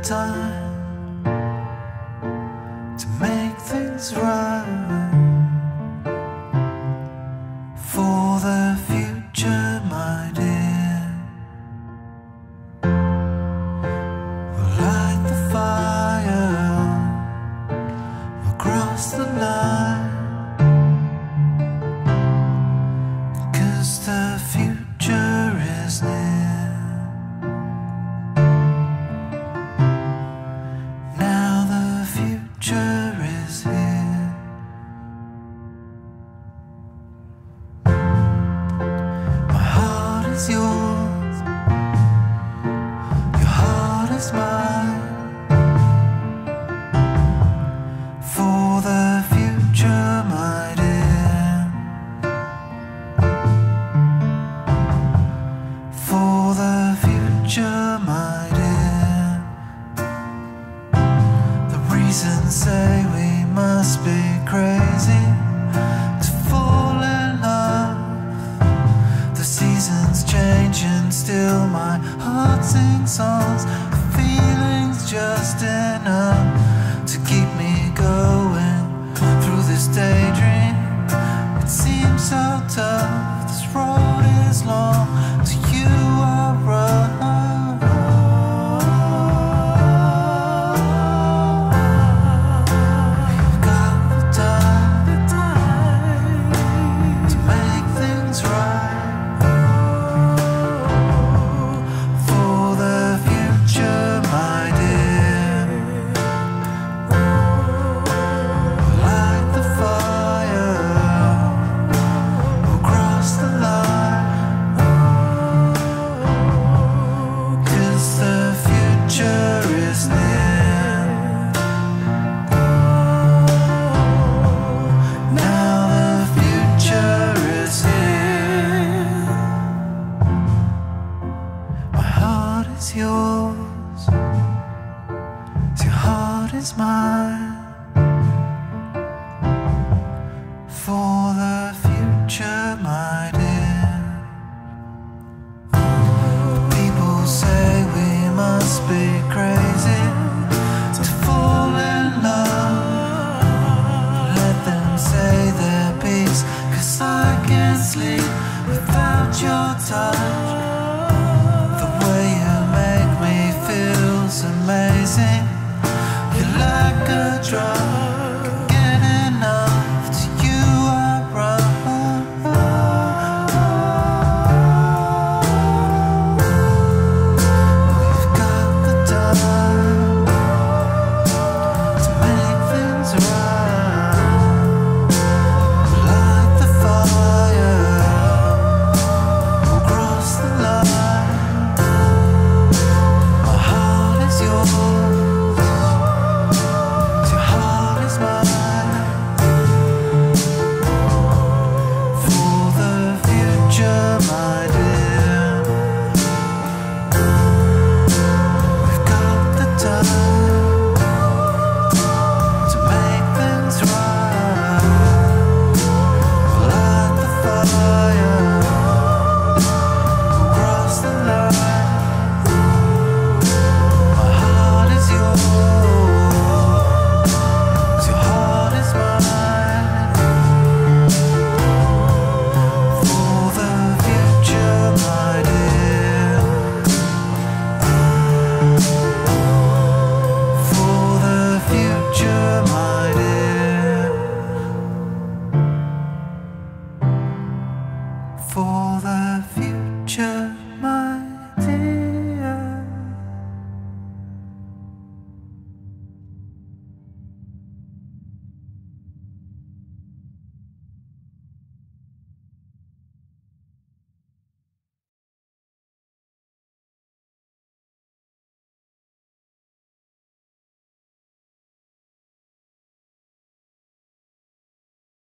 time to make things right for the future, my dear. We'll light the fire across the line, 'cause the future is near. Yours, your heart is mine, for the future, my dear, for the future, my dear. The reasons say we must be crazy to fall in love. The seasons change and still my heart sings songs. The feeling's just enough to keep me going through this daydream. It seems so tough, this road is long, to you I run. We've got the time to make things right. Yours, your heart is mine, for the future, my dear. People say we must be crazy to fall in love. Let them say their piece, 'cause I can't sleep without your touch. Amazing, you're like a drug, can't get enough. To you I run. We've got the time to make things right. Light the fire, we'll cross the line. Yours, your heart is mine, for the future, my dear. We've got the time to make things right. We'll light the fire, we'll cross the line. For the future.